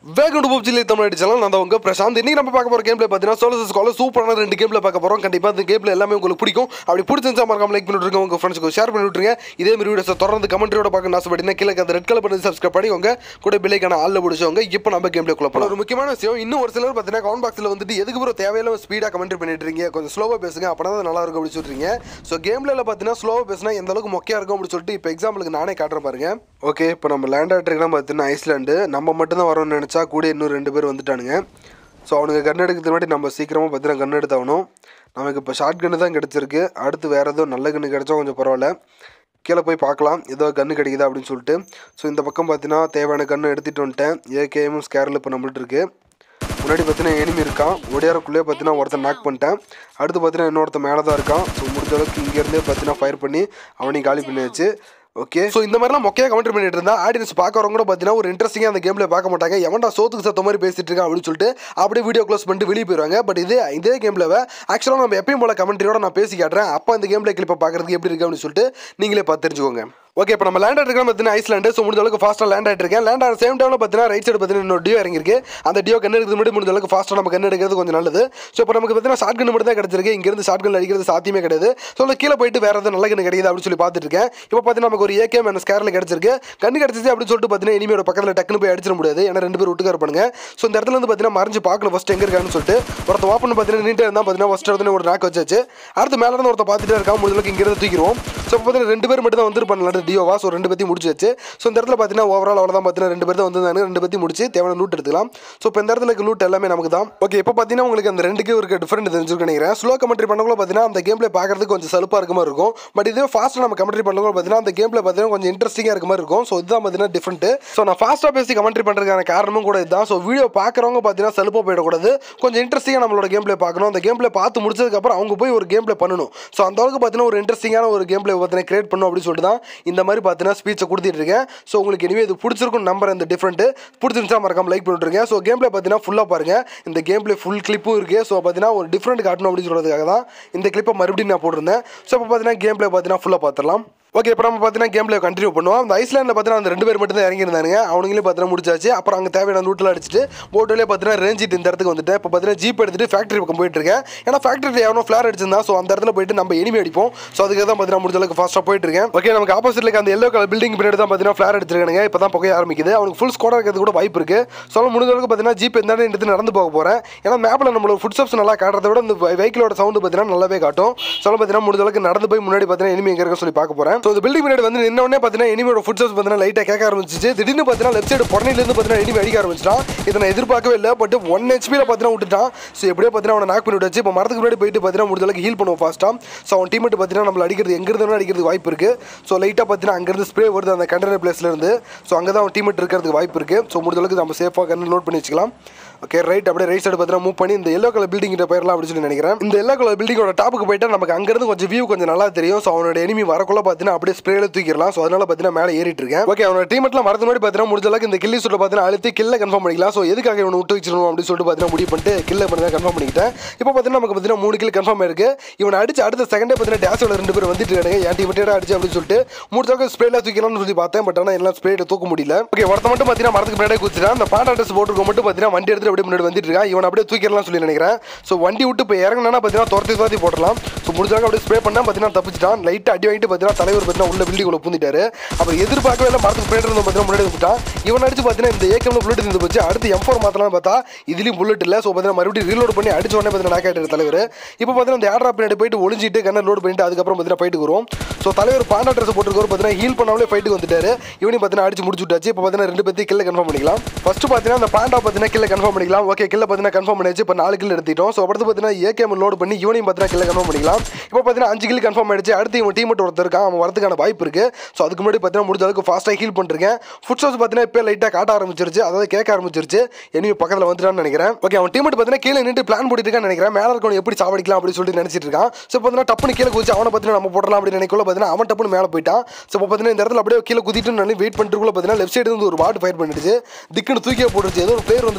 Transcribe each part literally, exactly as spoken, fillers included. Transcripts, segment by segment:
வேகம் to PUBG Tamil channel நான் உங்க பிரசாந்த். இன்னைக்கு நம்ம பார்க்க போற கேம் பிளே பார்த்தீங்கன்னா சோலோ ஸ்குவாட் சூப்பரான ரெண்டு கேம் பிளே பார்க்க போறோம். கண்டிப்பா இந்த கேம் பிளே எல்லாமே உங்களுக்கு பிடிக்கும். அப்படி பிடிச்சிருந்தா மறக்காம லைக் பண்ணிட்டு உங்க ஃப்ரெண்ட்ஸ்க்கு ஷேர் பண்ணி விட்டுருங்க. இதே மாதிரி வீடியோஸ் தொடர்ந்து கமெண்ட்ரியோட பார்க்க ஆசைப்பட்டீங்கன்னா கீழே அந்த ரெட் கலர் பண்ணி சப்ஸ்கிரைப் பண்ணிக்கோங்க. கூட பெல் ஐகானை ஆல்ல பிடிச்சவங்க. இப்போ நம்ம கேம் பிளே குள்ள போலாம். ஒரு முக்கியமான விஷயம், இன்னும் ஒரு சிலர் பார்த்தீங்கன்னா கமெண்ட் பாக்ஸ்ல வந்துட்டு எதுக்கு ப்ரோ தேவையில்லாம ஸ்பீடா கமெண்ட் பண்ணிட்டு இருக்கீங்க, கொஞ்சம் ஸ்லோவா பேசுங்க அப்பதான் அது நல்லா இருக்கும் அப்படி சொல்றீங்க. ஸோ கேம் பிளேல பார்த்தீங்கன்னா ஸ்லோவா பேசினா எந்த அளவுக்கு மொக்கையா இருக்கும் அப்படின்னு சொல்லிட்டு இப்போ எக்ஸாம்பிளுக்கு நானே காட்டுறேன் பாருங்க. ஓகே, இப்போ நம்ம லேண்ட் ஆகிட்டுருக்கலாம் பார்த்தீங்கன்னா ஐஸ்லாண்டு. நம்ம மட்டும் தான் வரோம்னு நினச்சா கூட இன்னும் ரெண்டு பேர் வந்துட்டானுங்க. ஸோ அவனுக்கு கன் எடுக்கிறது முன்னாடி நம்ம சீக்கிரமாக பார்த்தீங்கன்னா கன் எடுத்தாகணும். நமக்கு இப்போ ஷார்ட் கன்று தான் கிடச்சிருக்கு. அடுத்து வேறு ஏதோ நல்ல கன்று கிடச்சா கொஞ்சம் பரவாயில்ல. கீழே போய் பார்க்கலாம் ஏதோ கன்று கிடைக்குதா அப்படின்னு சொல்லிட்டு. ஸோ இந்த பக்கம் பார்த்தீங்கன்னா தேவையான கன்று எடுத்துகிட்டு வந்துட்டேன். ஏகேஎம் ஸ்கேரில் இப்போ நம்மள்ட்ட இருக்குது. முன்னாடி பார்த்தீங்கன்னா எனிமி இருக்கான். ஒடியாரக்குள்ளேயே பார்த்தீங்கன்னா ஒருத்தன் நாக் பண்ணிட்டேன். அடுத்து பார்த்தீங்கன்னா இன்னொருத்தன் மேலே தான் இருக்கான். ஸோ முடிஞ்ச அளவுக்கு இங்கேருந்தே பார்த்தீங்கன்னா ஃபயர் பண்ணி அவனையும் காலி பண்ணியாச்சு. ஓகே, ஸோ இந்த மாதிரிலாம் மொக்கையாக கமெண்ட் பண்ணிட்டு இருந்தா ஆடியன்ஸ் பார்க்குறவங்க கூட பார்த்தீங்கன்னா ஒரு இன்ட்ரெஸ்டிங்காக அந்த கேமில் பார்க்க மாட்டாங்க. எவன்டா சோத்துக்கு சத்த மாதிரி பேசிட்டு இருக்கான் அப்படின்னு சொல்லிட்டு அப்படியே வீடியோ க்ளோஸ் பண்ணிட்டு வெளியே போயிடுவாங்க. பட் இதே இதே கேமில் ஆக்சுவலாக நம்ம எப்பயும் போல கமெண்ட்ரியோட நான் பேசி காட்டுறேன். அப்போ இந்த கேமில் கிளிப்பை பார்க்குறதுக்கு எப்படி இருக்கு அப்படின்னு சொல்லிட்டு நீங்களே பார்த்து தெரிஞ்சுக்கோங்க. ஓகே, இப்போ நம்ம லேண்ட் ஆகிட்டு பார்த்தீங்கன்னா ஐஸ்லாண்டு. ஸோ முடிஞ்ச அளவுக்கு ஃபாஸ்ட்டாக லேண்ட் ஆகிட்டு இருக்கேன். லேண்ட் ஆகிற சேம் டைமில் பார்த்தீங்கன்னா ரைட் சைடு பார்த்தீங்கன்னா இன்னொரு டியோ இறங்கிருக்கு. அந்த டியோ கண்ணு எடுக்கிறது முன்னாடி முடிஞ்ச அளவுக்கு ஃபாஸ்ட்டாக நம்ம கண்ணு எடுக்கிறது கொஞ்சம் நல்லது. ஸோ இப்போ நமக்கு பார்த்தீங்கன்னா ஷார்ட் கன் மட்டும் தான் கிடச்சிருக்கு. இங்கேருந்து ஷார்ட் கன் அடிக்கிறது சாத்தியமே கிடையாது. ஸோ கீழே போயிட்டு வேறு எதாவது நல்ல கண்ணு கிடைக்குது அப்படின்னு சொல்லி பார்த்துட்டு இருக்கேன். இப்போ பார்த்தீங்கன்னா நமக்கு ஒரு ஏகேஎம் அந்த ஸ்கேரில் கிடச்சிருக்கு. கண்ணு கிடச்சிச்சு அப்படின்னு சொல்லிட்டு பார்த்தீங்கன்னா இனிமேல் பக்கத்தில் டக்குனு போய் அடிச்சிட முடியாது. ஏன்னா ரெண்டு பேர் விட்டுக்கார பண்ணுங்க. ஸோ இந்த இடத்துல வந்து பார்த்தீங்கன்னா மறைஞ்சு பார்க்கணும் ஃபஸ்ட் எங்கே இருக்கான்னு சொல்லிட்டு. ஒருத்த ஓப்பன் பார்த்தீங்கன்னா நீட்டாக இருந்தால் பார்த்தீங்கன்னா ஃபஸ்ட் இடத்துல ஒரு நாக்கு வச்சாச்சு. அடுத்து மேலே இருந்து ஒருத்த பார்த்துட்டே இருக்கான். முடிஞ்ச அளவுக்கு இங்கிருந்து தூக்கிடுவோம். ஸோ இப்போ பார்த்தீங்கன்னா ரெண்டு பேர் மட்டும் தான் வந்து பண்ணலாம் டியோவா. ஸோ ரெண்டு பற்றி முடிச்சு வச்சு. ஸோ இந்த இடத்துல பார்த்தீங்கன்னா ஓவரால் அவ்வளோதான் பார்த்தீங்கன்னா ரெண்டு பேர் தான் வந்து ரெண்டு பற்றி முடிச்சு தேவையான லூட் எடுத்துக்கலாம். ஸோ இப்போ இந்த இடத்துல இருக்க லூட் எல்லாமே நமக்கு தான். ஓகே, இப்போ பார்த்தீங்கன்னா உங்களுக்கு அந்த ரெண்டுக்கு ஒரு டிஃபரெண்ட் தெரிஞ்சுக்க நினைக்கிறேன். ஸ்லோ கமெண்ட்ரி பண்ணக்குள்ள பார்த்தீங்கன்னா அந்த கேம் பிளே பார்க்கறதுக்கு கொஞ்சம் சலுப்பாக இருக்க மாதிரி இருக்கும். பட் இதே ஃபாஸ்ட்டாக நம்ம கமெண்ட்ரி பண்ணக்குள்ள பார்த்தீங்கன்னா அந்த கேம் பிளே பார்த்தீங்கன்னா கொஞ்சம் இன்ட்ரெஸ்டிங்காக இருக்க மாதிரி இருக்கும். ஸோ இதுதான் பார்த்தீங்கன்னா டிஃபரெண்ட். ஸோ நான் ஃபாஸ்ட்டாக பேசி கமெண்ட்ரி பண்ணுறதுக்கான காரணமும் கூட இதுதான். ஸோ வீடியோ பார்க்குறவங்க பார்த்தீங்கன்னா சலுப்பாக போயிடக்கூடாது. கொஞ்சம் இன்ட்ரெஸ்டிங்காக நம்மளோட கேம் பிளே பார்க்கணும். அந்த கேம் பிளே பார்த்து முடிச்சதுக்கப்புறம் அவங்க போய் ஒரு கேம் பிளே பண்ணணும். ஸோ அந்த அளவுக்கு பார்த்தீங்கன்னா ஒரு இன்ட்ரெஸ்டிங்கான ஒரு கேம் பிளே பார்த்தீங்கன்னா கிரியேட் பண்ணணும் அப்படின்னு சொல்லிட்டு தான் இந்த மாதிரி பார்த்தீங்கன்னா ஸ்பீச்சை கொடுத்துட்டு இருக்கேன். ஸோ உங்களுக்கு இனிமேல் இது பிடிச்சிருக்கும் நம்பர் இந்த டிஃப்ரெண்ட் பிடிச்சிருந்துச்சா மறக்காம லைக் பண்ணிட்டுருங்க. ஸோ கேம் பிளே பார்த்தீங்கன்னா ஃபுல்லாக பாருங்க. இந்த கேம் பிளே ஃபுல் கிளிப்பும் இருக்குது. ஸோ பார்த்தீங்கன்னா ஒரு டிஃப்ரெண்ட் காட்டணும் அப்படின்னு சொல்கிறதுக்காக தான் இந்த கிளிப்பை மறுபடியும் நான் போட்டிருந்தேன். ஸோ இப்போ பார்த்தீங்கன்னா கேம் பிளே பார்த்தீங்கன்னா ஃபுல்லாக பார்த்துடலாம். ஓகே, இப்போ நம்ம பார்த்தீங்கன்னா கேம் பிளே கண்டினியூ பண்ணுவோம். அந்த ஐஸ்லாண்டில் பார்த்தீங்கன்னா அந்த ரெண்டு பேர் மட்டும் தான் இறங்கியிருந்தாங்க. அவங்களே பார்த்தீங்கன்னா முடிச்சாச்சு. அப்புறம் அங்கே தேவையான ரூட்டில் அடிச்சுட்டு போட்டோலே பார்த்தீங்கன்னா ரேஞ்சிட்டு இந்த இடத்துக்கு வந்துட்டு இப்போ பார்த்தீங்கன்னா ஜீப் எடுத்துட்டு ஃபேக்ட்ரி பக்கம் போயிட்டு இருக்கேன். ஏன்னா ஃபேக்ட்ரியில் எவனோ ஃபிளார் அடிச்சிருந்தா. ஸோ அந்த இடத்துல போயிட்டு நம்ம எனிமி அடிப்போம். ஸோ அதுக்கு தான் பார்த்தீங்கன்னா முடிஞ்ச அளவுக்கு ஃபாஸ்ட்டாக போயிட்டு இருக்கேன். ஓகே, நமக்கு ஆப்போசிட்ல அந்த எல்லோ கலர் பில்டிங் பின்னாடி தான் பார்த்தீங்கன்னா ஃபிளார் அடிச்சிருக்காங்க. இப்போ தான் புகைய ஆரம்பிக்குது. அவனுக்கு ஃபுல் ஸ்கோடாக இருக்கிறது கூட வாய்ப்பு இருக்கு. ஸோ முடிஞ்ச அளவுக்கு பார்த்தீங்கன்னா ஜீப் எந்த இடத்துல நடந்து போக போகிறேன். ஏன்னா மேப்பில் நம்மளோட ஃபுட் ஸ்டெப்ஸ் நல்லா காட்டுறத விட இந்த வெஹிக்கிளோட சவுண்ட் பார்த்தீங்கன்னா நல்லாவே காட்டும். ஸோ பார்த்தீங்கன்னா முடிஞ்ச அளவுக்கு நடந்து போய் முன்னாடி பார்த்தீங்கன்னா எனிமி எங்கே இருக்குன்னு சொல்லி பார்க்க போகிறேன். ஸோ இந்த பில்டிங் முன்னாடி வந்து இன்னொன்னே பார்த்தீங்கன்னா எனிமியோட ஃபுட் ஸ்டெப்ஸ் பார்த்தீங்கன்னா லைட்டாக கேட்க ஆரம்பிச்சிச்சு. திடீர்னு பார்த்தீங்கன்னா லெஃப்ட் சைடு பொன்னையிலேருந்து பார்த்தீங்கன்னா எனிமி அடிக்க ஆரம்பிச்சிட்டான். இதை நான் எதிர்பார்க்கவே இல்லை. பட் ஒன் ஹெச்பியில் பார்த்தீங்கன்னா விட்டுட்டான். ஸோ எப்படியோ பார்த்தீங்கன்னா அவனை நாக் பண்ணி விட்டாச்சு. இப்போ மரத்துக்கு முன்னாடி போயிட்டு பார்த்தீங்கன்னா முடிஞ்ச அளவுக்கு ஹீல் பண்ணுவோம் ஃபாஸ்ட்டாக. ஸோ அவன் டீமெட்டு பார்த்தீங்கன்னா நம்மள அடிக்கிறது எங்கிருந்து அடிக்கிறதுக்கு வாய்ப்பு இருக்குது. ஸோ லைட்டாக பார்த்தீங்கன்னா அங்கேருந்து ஸ்ப்ரே வருது அந்த கண்டெய்னர் பிளேஸ்லேருந்து. ஸோ அங்கே தான் அவன் டீமெட் இருக்கிறதுக்கு வாய்ப்பு இருக்குது. ஸோ முடிஞ்ச அளவுக்கு நம்ம சேஃபாக கண்ணு நோட் பண்ணி வச்சுக்கலாம். ஓகே, ரைட் அப்படியே ரைட் சைடு பார்த்தீங்கன்னா மூவ் பண்ணி இந்த எல்லோ கலர் பில்டிங் கிட்ட போயிடலாம் அப்படின்னு சொல்லி நினைக்கிறேன். இந்த எல்லோ கலர் பில்டிங்கோட டாப்புக்கு போயிட்டா நமக்கு அங்கேருந்து கொஞ்சம் வியூ கொஞ்சம் நல்லா தெரியும். ஸோ அவனோட எனிமி வரக்குள்ள பார்த்தீங்கன்னா அப்படியே ஸ்ப்ரேல தூக்கிடலாம். ஸோ அதனால பார்த்தீங்கன்னா மேலே ஏறிட்டு இருக்கேன். ஓகே, அவனோட டீமெட்லாம் வரது முன்னாடி பார்த்தீங்கன்னா முடிஞ்ச அளவுக்கு இந்த கில்லி சூட்டில் பார்த்தீங்கன்னா அழுத்தி கில்லை கன்ஃபார்ம் பண்ணிக்கலாம். ஸோ எதுக்காக இவனை விட்டு வச்சிடணும் அப்படின்னு சொல்லிட்டு பார்த்தீங்கன்னா முடிவு பண்ணிட்டு கில்லை பண்ணி தான் கன்ஃபார்ம் பண்ணிக்கிட்டேன். இப்போ பார்த்தீங்கன்னா நமக்கு பார்த்தீங்கன்னா மூணு கில் கன்ஃபார்ம் ஆயிருக்கு. இவனை அடிச்சு அடுத்த செகண்டே பார்த்தீங்கன்னா டேஷோட ரெண்டு பேர் வந்துட்டு இருக்காங்க. என் டீமெட்டே அடிச்சு அப்படின்னு சொல்லிட்டு முடிஞ்ச அளவுக்கு ஸ்ப்ரேல தூக்கலாம்னு சொல்லி பார்த்தேன். பட் ஆனால் எல்லாம் ஸ்ப்ரேல தூக்க முடியல. ஓகே, ஒருத்த மட்டும் பார்த்தீங்கன்னா மரத்துக்கு முன்னாடி குதிச்சிட்டான். அந்த பாண்டா ட்ரெஸ் போட்டுருக்க மட்டும் பார்த்தீங்கன்னா வண்டி எடுத்து அப்படியே முன்னாடி வந்துட்டு இருக்கான். இவன் அப்படியே தூக்கிடலாம் சொல்லி நினைக்கிறேன். ஸோ வண்டி விட்டு இப்போ இறங்கினா பார்த்தீங்கன்னா துரத்தி துரத்தி போடலாம். ஸோ முடிஞ்சாங்க அப்படியே ஸ்ப்ரே பண்ணால் பார்த்தீங்கன்னா தப்பிச்சிட்டான். லைட்டாக அடி வாங்கிட்டு பார்த்தீங்கன்னா தலைவர் பார்த்தீங்கன்னா உள்ள பில்டிங் உள்ள பூந்துட்டாரு. அப்புறம் எதிர்பார்க்கவே இல்லை மரத்துக்கு பின்னாடி இருந்து பார்த்தீங்கன்னா முன்னாடி வந்துட்டான். இவன் அடிச்சு பார்த்தீங்கன்னா இந்த ஏகேம்ல புல்லட் இருந்து போச்சு. அடுத்து எம் ஃபோர் மாற்றலாம்னு பார்த்தா இதுலேயும் புல்லட் இல்லை. ஸோ பார்த்தீங்கன்னா மறுபடியும் ரீலோட் பண்ணி அடிச்ச உடனே பார்த்தீங்கன்னா நாக் ஆகிட்டார் தலைவர். இப்போ பார்த்தீங்கன்னா இந்த ஏர் ட்ராப் பின்னாடி போயிட்டு ஒளிஞ்சிட்டு கண்ணை லோட் பண்ணிட்டு அதுக்கப்புறம் பார்த்தீங்கன்னா ஃபைட்டுக்கு வரும். ஸோ தலைவர் பாண்டா ட்ரெஸ் போட்டுருக்கவர் பார்த்தீங்கன்னா ஹீல் பண்ணாமலே ஃபைட்டுக்கு வந்துட்டாரு. இவனையும் பார்த்தீங்கன்னா அடிச்சு முடிச்சு விட்டாச்சு. இப்போ பார்த்தீங்கன்னா ரெண்டு பேர்த்தி கில்லை கன்ஃபார்ம் பண்ணிக்கலாம். ஃபர்ஸ்ட் பார்த்தீங்கன்னா அந்த பாண்டா பார்த்தீங்கன்னா கில்லை கன்ஃபார்ம் பண்ணிக்கலாம். ஓகே, கில்லை பார்த்தீங்கன்னா கன்ஃபார்ம் பண்ணியாச்சு. இப்போ நாலு கில் எடுத்துட்டோம். ஸோ அடுத்து பார்த்தீங்கன்னா ஏகேஎம் லோட் பண்ணி இவனையும் பார்த்தீங்கன்னா கில்லை கன்ஃபார்ம் பண்ணிக்கலாம். இப்போ பார்த்தீங்கன்னா அஞ்சு கில் கன்ஃபார்ம் ஆயிடுச்சு. அடுத்து இவன் டீம் ஒருத்தர் இருக்கான். அவன் வரதுக்கான வாய்ப்பு இருக்கு. ஸோ அதுக்கு முன்னாடி பார்த்தீங்கன்னா முடிஞ்ச அளவுக்கு ஃபாஸ்ட்டாக ஹீல் பண்ணிருக்கேன். ஃபுட் ஸ்டெப்ஸ் பார்த்தீங்கன்னா இப்போ லைட்டாக காட்ட ஆரம்பிச்சிருச்சு. அதாவது கேட்க ஆரம்பிச்சிருச்சு. எனிமி பக்கத்தில் வந்துட்டான்னு நினைக்கிறேன். ஓகே, அவன் டீம் பார்த்தீங்கன்னா கீழே நின்று பிளான் போட்டு இருக்கான்னு நினைக்கிறேன். மேலே இருக்கவன் எப்படி சாவடிக்கலாம் அப்படின்னு சொல்லிட்டு நினைச்சிட்டு இருக்கான். ஸோ பார்த்தீங்கன்னா டப்புனு கீழே குதிச்சு அவனை பார்த்தீங்கன்னா நம்ம போடலாம் அப்படின்னு நினைக்கல. பார்த்தீங்கன்னா அவன் டப்புனு மேலே போயிட்டான். ஸோ பார்த்தீங்கன்னா இந்த இடத்துல அப்படியே கீழே குதிட்டு வெயிட் பண்ணிட்டு பார்த்தீங்கன்னா லெஃப்ட் சைடு இருந்து ஒரு பாட்டு ஃபயர் பண்ணிடுச்சு. திக்குன்னு தூக்கியே போட்டுருச்சு. ஏதோ ஒரு பிளேயர் வந்துட்டானோ அப்படின்னு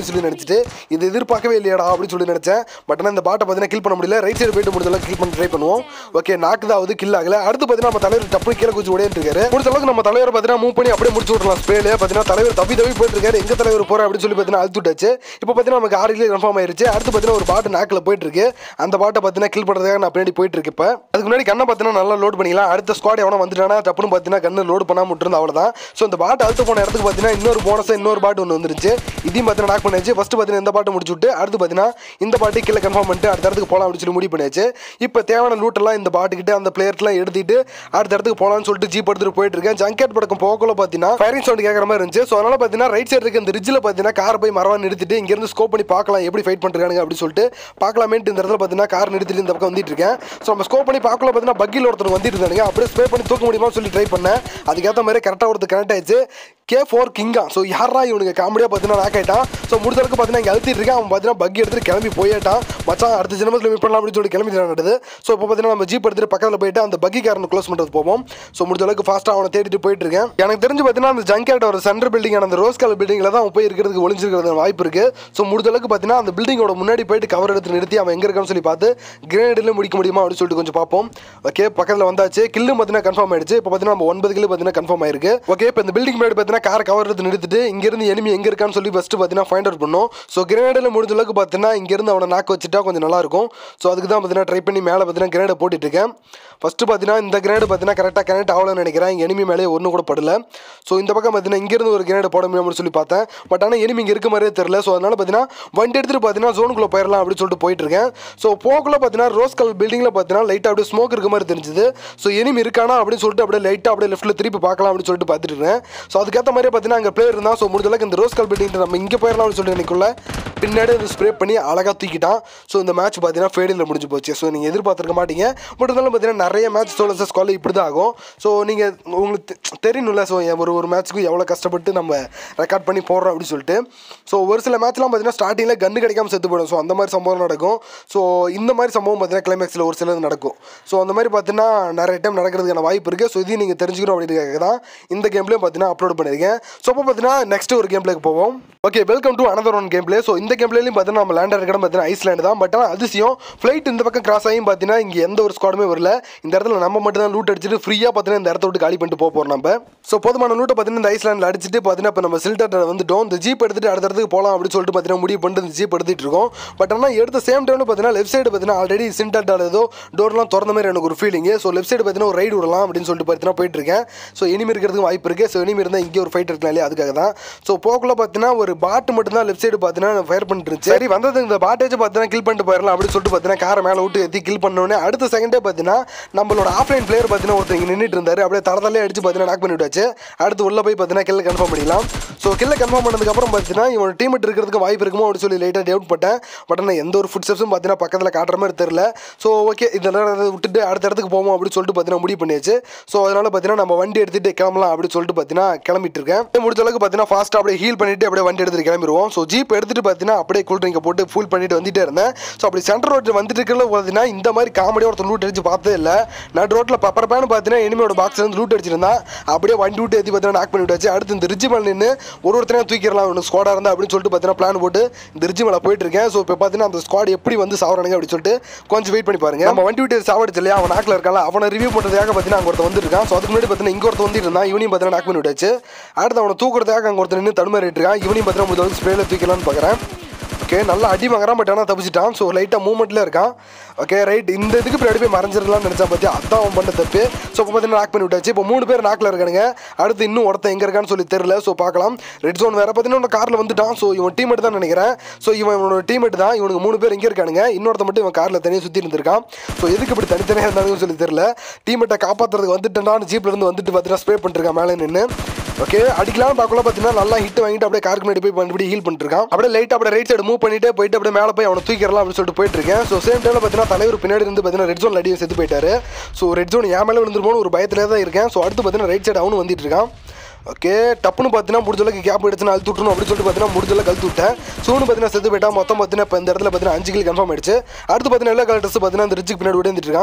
அப்படின்னு சொல்லி நினச்சிட்டு இது எதிர்பார்க்கவே இல்லையாடா அப்படின்னு சொல்லி நினச்சேன். பட் ஆனால் இந்த பாட்டை பார்த்தீங்கன்னா கில் பண்ண முடியல. ரைட் சைடு போயிட்டு முடிஞ்ச அளவுக்கு கில் பண்ண ட்ரை பண்ணுவோம். ஓகே நாக்குதாவது கில் ஆகல. அடுத்து பார்த்தீங்கன்னா நம்ம தலைவர் டப்பு கீழே குச்சி ஓடிட்டு இருக்காரு. முடிஞ்ச அளவுக்கு நம்ம தலைவர் பார்த்தீங்கன்னா மூவ் பண்ணி அப்படியே முடிச்சு விடலாம். ஸ்ப்ரேல பார்த்தீங்கன்னா தலைவர் தப்பி தப்பி போயிட்டு இருக்காரு. எங்க தலைவர் போற அப்படின்னு சொல்லி பார்த்தீங்கன்னா அழுத்து விட்டாச்சு. இப்போ பார்த்தீங்கன்னா நமக்கு ஆறு கிலோ கன்ஃபார்ம் ஆயிருச்சு. அடுத்து பார்த்தீங்கன்னா ஒரு பாட்டு நாக்கில் போயிட்டு இருக்கு. அந்த பாட்டை பார்த்தீங்கன்னா கில் பண்ணுறதுக்காக நான் பின்னாடி போயிட்டு இருக்கு. இப்போ அதுக்கு முன்னாடி கண்ணை பார்த்தீங்கன்னா நல்லா லோட் பண்ணிக்கலாம். அடுத்த ஸ்குவாட் எவனா வந்துட்டானா டப்புன்னு பார்த்தீங்கன்னா கண்ணு லோட் பண்ணாம விட்டுருந்து அவ்வளோதான். ஸோ இந்த பாட்டு அழுத்து போன இடத்துக்கு பார்த்தீங்கன்னா இன்னொரு போனஸ் இன்னொரு பாட்டு ஒன்று வந்துருச்சு. இதையும் பார்த்தீங்கன்னா நாக் பண்ணியாச்சு. ஃபர்ஸ்ட் பார்த்தீங்கன்னா இந்த பாட்டு முடிச்சு விட்டு அடுத்து பார்த்தீங்கன்னா இந்த பாட்டு கீழே கன்ஃபார்ம் பண்ணிட்டு அடுத்த இடத்துக்கு போகலாம் அப்படின்னு சொல்லி முடிவு பண்ணியாச்சு. இப்போ தேவையான லூட்டெல்லாம் இந்த பாட்டுக்கிட்ட அந்த பிளேயர்லாம் எடுத்துட்டு அடுத்த இடத்துக்கு போகலான்னு சொல்லிட்டு ஜீப் எடுத்துட்டு போயிட்டு இருக்கேன். ஜங்கேட் படக்கம் போகல பார்த்தீங்கன்னா ஃபயரிங் சவுண்ட் கேட்குற மாதிரி இருந்துச்சு. ஸோ அதனால பார்த்தீங்கன்னா ரைட் சைடு இருக்க இந்த ரிட்ஜில் பார்த்தீங்கன்னா கார் போய் மரவா நிறுத்திட்டு இங்கேருந்து ஸ்கோப் பண்ணி பார்க்கலாம் எப்படி ஃபைட் பண்ணுறாங்க அப்படின்னு சொல்லிட்டு பார்க்கலாமேன்ட்டு இந்த இடத்துல பார்த்தீங்கன்னா கார் நிறுத்திட்டு இந்த பக்கம் வந்துட்டு இருக்கேன். ஸோ நம்ம ஸ்கோப் பண்ணி பார்க்கல பார்த்தீங்கன்னா பக்கில் ஒருத்தர் வந்துட்டு இருந்தாங்க. அப்படியே ஸ்ப்ரே பண்ணி தூக்க முடியுமா சொல்லி ட்ரை பண்ணேன். அதுக்கேற்ற மாதிரி கரெக்டாக ஒருத்தர் கனெக்ட் ஆயிடுச்சு. K four கிங்கா. ஸோ யாரா இவனுக்கு காமெடியாக பார்த்தீங்கன்னா நாக் ஆகிட்டான். ஸோ முடிஞ்சளவுக்கு பார்த்தீங்கன்னா இங்கே அழுத்திட்டு இருக்கேன். அவன் பார்த்தீங்கன்னா பக்கி எடுத்துட்டு கிளம்பி போயிட்டான். மச்சான் அடுத்த ஜென்மத்தில் மீட் பண்ணலாம் அப்படின்னு சொல்லி கிளம்பி நடந்தது. ஸோ இப்போ பார்த்தீங்கன்னா நம்ம ஜீப் எடுத்துட்டு பக்கத்தில் போயிட்டு அந்த பக்கி காரனை க்ளோஸ் பண்ணுறது போவோம். ஸோ முடிஞ்ச அளவுக்கு ஃபாஸ்ட்டாக அவனை தேடிட்டு போயிட்டு இருக்கேன். எனக்கு தெரிஞ்சு பார்த்தீங்கன்னா அந்த ஜங்கேட் ஒரு சென்ட்ரல் பில்டிங் அந்த ரோஸ் கலர் பில்டிங்கில் தான் அவன் போய் இருக்கிறதுக்கு ஒளிஞ்சிருக்கிறது வாய்ப்பு இருக்கு. ஸோ முடிஞ்ச அளவுக்கு பார்த்தீங்கன்னா அந்த பில்டிங்கோட முன்னாடி போயிட்டு கவர் எடுத்து நிறுத்தி அவன் எங்கே இருக்கான்னு சொல்லி பார்த்து கிரேனேடில் முடிக்க முடியுமா அப்படின்னு சொல்லிட்டு கொஞ்சம் பார்ப்போம். ஓகே பக்கத்தில் வந்தாச்சு. கில்லு பார்த்தீங்கன்னா கன்ஃபார்ம் ஆயிடுச்சு. இப்போ பார்த்தீங்கன்னா நம்ம ஒன்பது கிலோ பார்த்தீங்கன்னா கன்ஃபார்ம் ஆயிருக்கு. ஓகே இப்போ இந்த பில்டிங் முன்னாடி பார்த்தீங்கன்னா கார் கவர் எடுத்து நிறுத்திட்டு இங்கிருந்து எனிமி எங்கே இருக்கான்னு சொல்லி ஃபர்ஸ்ட் பார்த்தீங்கன்னா ஃபைண்ட் அவுட் பண்ணோம். ஸோ கிரேனேடில் முடிஞ்ச அளவுக்கு பார்த்தீங்கன்னா இங்கேருந்து அவனை நாக்கு வச்சுட்டா கொஞ்சம் நல்லா இருக்கும். ஸோ அதுக்கு தான் பார்த்தீங்கன்னா ட்ரை பண்ணி மேலே பார்த்தீங்கன்னா கிரேனேட் போட்டுட்டு இருக்கேன். ஃபர்ஸ்ட் பார்த்தீங்கன்னா இந்த கிரேனேட் பார்த்தீங்கன்னா கரெக்டாக கனெக்ட் ஆகலன்னு நினைக்கிறேன். இங்கே எனிமி மேலே ஒன்றும் கூட படல. ஸோ இந்த பக்கம் பார்த்தீங்கன்னா இங்கேருந்து ஒரு கிரேனேட் போட முடியும்னு சொல்லி பார்த்தேன். பட் ஆனால் எனிமி இங்கே இருக்க மாதிரியே தெரியல. ஸோ அதனால பார்த்தீங்கன்னா வண்டி எடுத்துட்டு பார்த்தீங்கன்னா ஜோனுக்குள்ளே போயிடலாம் அப்படின்னு சொல்லிட்டு போயிட்டு இருக்கேன். ஸோ போக்குள்ள பார்த்தீங்கன்னா ரோஸ் கலர் பில்டிங்கில் பார்த்தீங்கன்னா லைட்டாக அப்படியே ஸ்மோக் இருக்க மாதிரி தெரிஞ்சுது. ஸோ எனிமி இருக்கானா அப்படின்னு சொல்லிட்டு அப்படியே லைட்டாக அப்படியே லெஃப்ட்டில் திருப்பி பார்க்கலாம் அப்படின்னு சொல்லிட்டு பார்த்துட்டு இருக்கேன். ஸோ அதுக்கேற்ற மாதிரி பார்த்தீங்கன்னா அங்கே பிளேயர் இருந்தால் ஸோ முடிஞ்ச அளவுக்கு இந்த ரோஸ் கலர் பில்டிங் நம்ம இங்கே போயிடலாம் அப்படின்னு சொல்லிட்டு நினைக்குள்ள பின்னாடி வந்து ஸ்ப்ரே பண்ணி அழகாக தூக்கிட்டான். ஸோ இந்த மேட்ச் பார்த்தீங்கன்னா ஃபேடில் முடிஞ்சு போச்சு. ஸோ நீங்கள் எதிர்பார்த்துருக்க மாட்டீங்க. பட் இருந்தாலும் பார்த்தீங்கன்னா நிறைய மேட்ச் சோலோசஸ் கால் இப்படி தான் ஆகும். ஸோ நீங்கள் உங்களுக்கு தெரியணும்ல. ஸோ ஒரு ஒரு மேட்ச்சுக்கு எவ்வளோ கஷ்டப்பட்டு நம்ம ரெக்கார்ட் பண்ணி போடுறோம் அப்படின்னு சொல்லிட்டு. ஸோ ஒரு சில மேட்ச்லாம் பார்த்தீங்கன்னா ஸ்டார்டிங்கில் கன்று கிடைக்காம செத்து போயிடும். ஸோ அந்த மாதிரி சம்பவம் நடக்கும். ஸோ இந்த மாதிரி சம்பவம் பார்த்தீங்கன்னா கிளைமேக்ஸில் ஒரு சிலது நடக்கும். ஸோ அந்த மாதிரி பார்த்தீங்கன்னா நிறைய டைம் நடக்கிறதுக்கான வாய்ப்பு இருக்குது. ஸோ இதையும் நீங்கள் தெரிஞ்சுக்கணும் அப்படின்றதுக்காக தான் இந்த கேம்லேயும் பார்த்தீங்கன்னா அப்லோட் பண்ணியிருக்கேன். ஸோ அப்போ பார்த்தீங்கன்னா நெக்ஸ்ட் ஒரு கேம் பிளேக்கு போவோம். Okay welcome to another one game play. So இந்த கேம் பிளேலையும் பார்த்தீங்கன்னா நம்ம லேண்டர் இடம் பார்த்தீங்கன்னா ஐஸ்லாண்டு தான். பட் ஆனால் அதிசயம் ஃப்ளைட் இந்த பக்கம் கிராஸ் ஆகியும் பார்த்தீங்கன்னா இங்கே எந்த ஒரு ஸ்குவாடுமே வரல. இந்த இடத்துல நம்ம மட்டும் தான் லூட் அடிச்சுட்டு ஃப்ரீயாக பார்த்தீங்கன்னா இந்த இடத்த விட்டு காலி பண்ணிட்டு போக போகிறோம் நம்ம. ஸோ போதுமான லூட்டை பார்த்தீங்கன்னா இந்த ஐஸ்லாண்டில் அடிச்சுட்டு பார்த்தீங்கன்னா இப்போ நம்ம சில்டர் வந்துட்டோம். இந்த ஜீப் எடுத்துட்டு அடுத்த இடத்துக்கு போகலாம் அப்படின்னு சொல்லிட்டு பார்த்தீங்கன்னா முடிவு பண்ணிட்டு இந்த ஜீப் எடுத்துட்டு இருக்கோம். பட் ஆனால் எடுத்த சேம் டைமில் பார்த்தீங்கன்னா லெஃப்ட் சைடு பார்த்தீங்கன்னா ஆல்ரெடி சில்டர் ஏதோ டோர்லாம் திறந்த மாதிரி எனக்கு ஒரு ஃபீலிங். ஸோ லெஃப்ட் சைடு பார்த்தீங்கன்னா ஒரு ரைடு விடலாம் அப்படின்னு சொல்லிட்டு பார்த்தீங்கன்னா போயிட்டு இருக்கேன். ஸோ எனிமி இருக்கிறதுக்கு வாய்ப்பு இருக்குது. ஸோ எனிமி இருந்தால் இங்கே ஒரு ஃபைட் இருக்கலாம் இல்லையா, அதுக்காக தான். ஸோ போக்குள்ள பார்த்தீங்கன்னா ஒரு பாட்டு மட்டும் தான் லெஃப்ட் சைடு பார்த்தீங்கன்னா ஃபயர் பண்ணிட்டு இருந்துச்சு. சரி வந்தது இந்த பாட்டேஜ் பார்த்தீங்கன்னா கில் பண்ணிட்டு போயிடலாம் அப்படின்னு சொல்லிட்டு பார்த்தீங்கன்னா காரை மேலே விட்டு எத்தி கில் பண்ணோன்னே அடுத்த செகண்டே பார்த்தீங்கன்னா நம்மளோட ஆஃப்லைன் பிளேயர் பார்த்தீங்கன்னா ஒருத்தர் இங்கே நின்றுட்டு இருந்தார். அப்படியே தரதலே அடிச்சு பார்த்தீங்கன்னா நாக் பண்ணி விட்டாச்சு. அடுத்து உள்ள போய் பார்த்தீங்கன்னா கில்ல கன்ஃபார்ம் பண்ணிடலாம். ஸோ கில்ல கன்ஃபார்ம் பண்ணதுக்கப்புறம் பார்த்தீங்கன்னா இவன் டீம் இருக்கிறதுக்கு வாய்ப்பு இருக்குமோ அப்படின்னு சொல்லி லைட்டாக டவுட் பட்டேன். பட் ஆனால் எந்த ஒரு ஃபுட் ஸ்டெப்ஸும் பார்த்தீங்கன்னா பக்கத்தில் காட்டுற மாதிரி தெரியல. ஸோ ஓகே இதெல்லாம் விட்டுட்டு அடுத்த இடத்துக்கு போவோம் அப்படின்னு சொல்லிட்டு பார்த்தீங்கன்னா முடிவு பண்ணியாச்சு. ஸோ அதனால பார்த்தீங்கன்னா நம்ம வண்டி எடுத்துட்டு கிளம்பலாம் அப்படின்னு சொல்லிட்டு பார்த்தீங்கன்னா கிளம்பிட்டு இருக்கேன். முடிஞ்ச அளவுக்கு பார்த்தீங்கன்னா ஃபாஸ்ட்டாக அப்படியே ஹீல் பண்ணிட்டு அப்படியே வண்டி எடுத்துட்டு கிளம்பிடுவோம். ஸோ ஜீப் எடுத்துட்டு பார்த்தீங்கன்னா அப்படியே கூல் ட்ரிங்கை போட்டு ஃபுல் பண்ணிட்டு வந்துட்டே இருந்தேன். ஸோ அப்படி சென்டர் ரோட்டில் வந்துட்டு இருக்கிறது பார்த்தீங்கன்னா இந்த மாதிரி காமெடியாக ஒருத்தர் லூட் அடிச்சு பார்த்ததே இல்லை. நடு ரோட்டில் பப்பரப்பான்னு பார்த்தீங்கன்னா எனிமையோட பாக்ஸ்ல இருந்து லூட் அடிச்சிருந்தா அப்படியே வண்டி விட்டு ஏற்றி பார்த்தீங்கன்னா நாக் பண்ணி விட்டாச்சு. அடுத்து இந்த ரிட்ஜ் மேலே நின்று ஒரு ஒருத்தரையும் தூக்கிடலாம் ஒன்று ஸ்குவாடாக இருந்தால் அப்படின்னு சொல்லிட்டு பார்த்தீங்கன்னா பிளான் போட்டு இந்த ரிட்ஜ் மேலே போயிட்டு இருக்கேன். ஸோ இப்போ பார்த்தீங்கன்னா அந்த ஸ்குவாட் எப்படி வந்து சாவறானுங்க அப்படின்னு சொல்லிட்டு கொஞ்சம் வெயிட் பண்ணி பாருங்க. நம்ம வண்டி விட்டு சாவடிச்சு இல்லையா, அவன் நாக்கில் இருக்கான். அவனை ரிவ்யூ பண்ணுறதுக்காக பார்த்தீங்கன்னா அங்கே ஒருத்தர் வந்துருக்கான். ஸோ அதுக்கு முன்னாடி பார்த்தீங்கன்னா இங்கே ஒருத்தர் வந்துட்டு இருந்தான். இவனையும் பார்த்தீங்கன்னா நாக் பண்ணி விட்டாச்சு. அடுத்து அவனை தூக்குறதுக்காக அங்கே ஒருத்தர் நின்று தடுமாறிட்டு இருக்கான். இவனையும் பார்த்தீங்கன்னா முதல்ல ஸ்ப்ரேல தூக்கலான்னு பார்க்குறேன். ஓகே நல்லா அடி வாங்குறான். பட் ஆனால் தப்பிச்சிட்டான். ஸோ லைட்டாக மூவ்மெண்ட்டில் இருக்கான். ஓகே ரைட் இந்த இதுக்கு பின்னாடி போய் மறைஞ்சிடலாம்னு நினச்சா பார்த்தியா, அதான் அவன் பண்ண தப்பு. ஸோ இப்போ பார்த்தீங்கன்னா நாக் பண்ணி விட்டாச்சு. இப்போ மூணு பேர் நாக்கில் இருக்கானுங்க. அடுத்து இன்னும் ஒருத்தன் எங்கே இருக்கான்னு சொல்லி தெரியல. ஸோ பார்க்கலாம். ரெட் ஜோன் வேறு பார்த்தீங்கன்னா காரில் வந்துட்டான். ஸோ இவன் டீமேட் தான் நினைக்கிறேன். ஸோ இவன் இவனோட டீமேட் தான். இவனுக்கு மூணு பேர் இங்கே இருக்கானுங்க. இன்னொருத்த மட்டும் இவன் காரில் தனியாக சுற்றி இருந்திருக்கான். ஸோ எதுக்கு இப்படி தனித்தனியாக இருந்தாலும் சொல்லி தெரியல. டீமேட்டை காப்பாற்றுறதுக்கு வந்துட்டான்னு ஜீப்லேருந்து வந்துட்டு பார்த்தீங்கன்னா ஸ்ப்ரே பண்ணிருக்கான் மேலே நின்று. ஓகே அடிக்கலாம் பார்க்கலாம் பார்த்தீங்கன்னா நல்லா ஹிட் வாங்கிட்டு அப்படியே காருக்கு முன்னாடி போய் பண்ணி ஹீல் பண்ணிருக்கான். அப்படியே லைட்டாக அப்படியே ரைட் சைடு மூவ் பண்ணிட்டு போயிட்டு அப்படியே மேலே போய் அவனை தூக்கிடலாம் அப்படின்னு சொல்லிட்டு போயிட்டு இருக்கேன். ஸோ சேம் டைமில் பார்த்தீங்கன்னா தலைவர் பின்னாடி இருந்து பார்த்தீங்கன்னா ரெட் ஜோன் அடியை செத்து போயிட்டாரு. ஸோ ரெட் ஜோன் ஏன் மேலே விழுந்துருமோன்னு ஒரு பயத்திலே தான் இருக்கேன். ஸோ அடுத்து பார்த்தீங்கன்னா ரைட் சைடு அவனு வந்துட்டு இருக்கான். ஓகே டப்புன்னு பார்த்தீங்கன்னா முடிஞ்சளவுக்கு கேப் எடுத்து அழுத்து விட்டுணும் அப்படின்னு சொல்லிட்டு பார்த்தீங்கன்னா முடிஞ்சளவுக்கு கழுத்து விட்டேன். சூனு பார்த்தீங்கன்னா செத்து போயிட்டா. மொத்தம் பார்த்தீங்கன்னா இப்போ இந்த இடத்துல பார்த்தீங்கன்னா அஞ்சு கிலோ கன்ஃபார்ம் ஆயிடுச்சு. அடுத்து பார்த்தீங்கன்னா எல்லா கலர் ட்ரெஸ் பார்த்தீங்கன்னா அந்த ரிட்ஜுக்கு பின்னாடி விழுந்துட்டு இருக்கான்.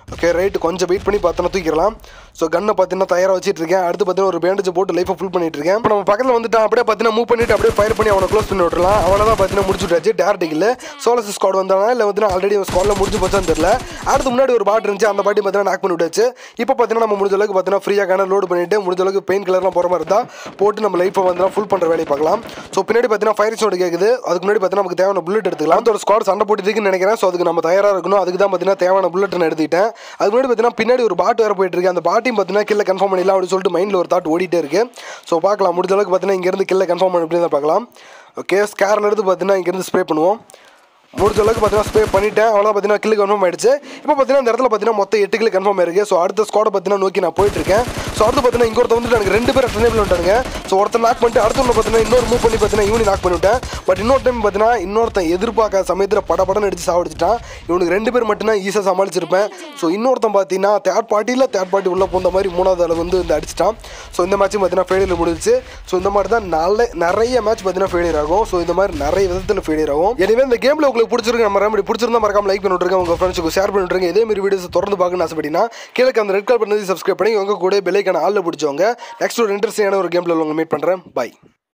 ஓகே ரைட், கொஞ்சம் வெயிட் பண்ணி பார்த்தோன்னா தூக்கிடலாம். ஸோ கன்னை பார்த்தீங்கன்னா தயாராக வச்சுட்டு இருக்கேன். அடுத்து பார்த்தீங்கன்னா ஒரு பேண்டேஜ் போட்டு லைஃபை ஃபுல் பண்ணிட்டு இருக்கேன். இப்போ நம்ம பக்கத்தில் வந்துட்டான், அப்படியே பார்த்தீங்கன்னா மூவ் பண்ணிட்டு அப்படியே ஃபயர் பண்ணி அவனை க்ளோஸ் பண்ணி விட்டுறலாம். அவனை தான் பார்த்தீங்கன்னா முடிச்சு விட்டாச்சு. டேரக்டில் சோலஸ் ஸ்குவாட் வந்தானா இல்லை பார்த்தீங்கன்னா ஆல்ரெடி ஸ்குவாடில் முடிஞ்சு போச்சான்னு தெரியல. அடுத்து முன்னாடி ஒரு பாட் இருந்துச்சு, அந்த பாட்டி பார்த்தீங்கன்னா நாக் பண்ணி விட்டாச்சு. இப்போ பார்த்தீங்கன்னா நம்ம முடிஞ்ச அளவுக்கு பார்த்தீங்கன்னா ஃப்ரீயாக கண்ணை லோடு பண்ணிட்டு முடிஞ்ச அளவுக்கு பெயின் கலர்லாம் போகிற மாதிரி இருந்தால் போட்டு நம்ம லைஃபை வந்து ஃபுல் பண்ணுற வேலையை பார்க்கலாம். ஸோ பின்னாடி பார்த்தீங்கன்னா ஃபயர் சவுண்ட் கேட்குது. அதுக்கு முன்னாடி பார்த்தீங்கன்னா நமக்கு தேவையான புல்லட் எடுத்துக்கலாம். அதோட ஸ்குவாட் சண்டை போட்டுருக்குன்னு நினைக்கிறேன். ஸோ அதுக்கு நம்ம தயாராக இருக்கணும். அதுக்கு தான் பார்த்தீங்கன்னா தேவையான புல்லட் நான் எடுத்துக்கிட்டேன். அதுக்கு முன்னாடி பார்த்தீங்கன்னா பின்னாடி ஒரு பாட் வேறு போயிட்டு இருக்கு. அந்த பாட்டையும் பார்த்தீங்கன்னா கில்ல கன்ஃபார்ம் பண்ணிடலாம் அப்படின்னு சொல்லிட்டு மைண்டில் ஒரு தாட் ஓடிட்டே இருக்கு. ஸோ பார்க்கலாம், முடிஞ்ச அளவுக்கு பார்த்தீங்கன்னா இங்கேருந்து கில்ல கன்ஃபார்ம் பண்ணி அப்படின்னு பார்க்கலாம். ஓகே, ஸ்கேரில் எடுத்து பார்த்தீங்கன்னா இங்கேருந்து ஸ்ப்ரே பண்ணுவோம். முடிஞ்ச அளவுக்கு பார்த்தீங்கன்னா ஸ்ப்ரே பண்ணிட்டேன். அவ்வளோ பார்த்தீங்கன்னா கில்லு கன்ஃபார்ம் ஆயிடுச்சு. இப்போ பார்த்தீங்கன்னா இந்த இடத்துல பார்த்தீங்கன்னா மொத்தம் எட்டு கில்லு கன்ஃபார்ம் ஆயிருக்கு. ஸோ அடுத்த ஸ்குவாடை பார்த்தீங்கன்னா நோக்கி நான் போயிட்டு இருக்கேன். ஸோ அடுத்து பார்த்தீங்கன்னா இங்க ஒருத்தர் வந்துட்டு எனக்கு ரெண்டு பேர் ட்ரெனேபிள் வந்துட்டாங்க. ஸோ ஒருத்தர் நாக் பண்ணிட்டு அடுத்த ஒன்று பார்த்தீங்கன்னா இன்னொரு மூவ் பண்ணி பார்த்தீங்கன்னா இவனி நாக் பண்ணிவிட்டேன். பட் இன்னொரு டைம் பார்த்தீங்கன்னா இன்னொருத்தன் எதிர்பார்க்காத சமயத்தில் படப்படன்னு அடிச்சு சாவடிச்சிட்டான். இவனுக்கு ரெண்டு பேர் மட்டும்தான் ஈஸியாக சமாளிச்சிருப்பேன். ஸோ இன்னொருத்தன் பார்த்தீங்கன்னா தேர்ட் பார்ட்டியில் தேர்ட் பார்ட்டி உள்ள போந்த மாதிரி மூணாவது அளவு வந்து இந்த அடிச்சிட்டான். ஸோ இந்த மேட்சும் பார்த்தீங்கன்னா ஃபெயிலியர் முடிஞ்சிச்சு. ஸோ இந்த மாதிரி தான் நல்ல நிறைய மேட்ச் பார்த்தீங்கன்னா ஃபெயிலியர் ஆகும். ஸோ இந்த மாதிரி நிறைய விதத்தில் ஃபெயிலியர் ஆகும். எனவே இந்த கேமில் உங்களுக்கு பிடிச்சிருக்கு, நம்ம ரெமடி பிடிச்சிருந்தா மறக்காம லைக் பண்ணிவிட்டுருங்க, உங்கள் ஃப்ரெண்ட்ஸுக்கு ஷேர் பண்ணிவிட்டுருங்க. இதே மாதிரி வீடியோஸ் தொடர்ந்து பார்க்கணும்னு ஆசைப்பட்டீங்கன்னா கீழே அந்த ரெட் கலர் பண்ணி சப்ஸ்கிரைப் பண்ணி உங்கள் கூட பெல்லைக்கான ஆளில் பிடிச்சவங்க நெக்ஸ்ட் ஒரு இன்ட்ரெஸ்டிங்கான ஒரு கேமில் உங்களை மீட் பண்ணுறேன். பை.